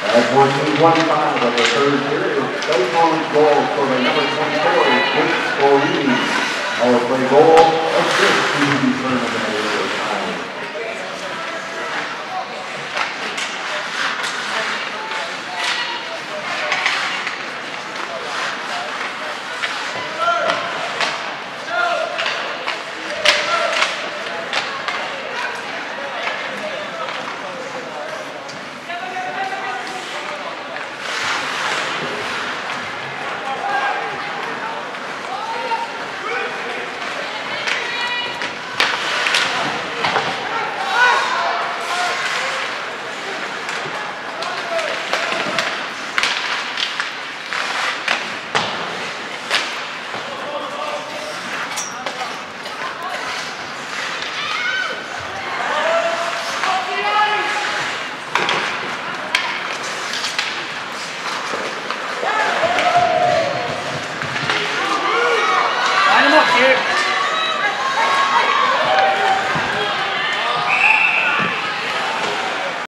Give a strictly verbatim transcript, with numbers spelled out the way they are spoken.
At one twenty-five of the third period, Bayfront goal for the number twenty-four, Kate Scorini. Power play goal, assist to the tournament time. Here.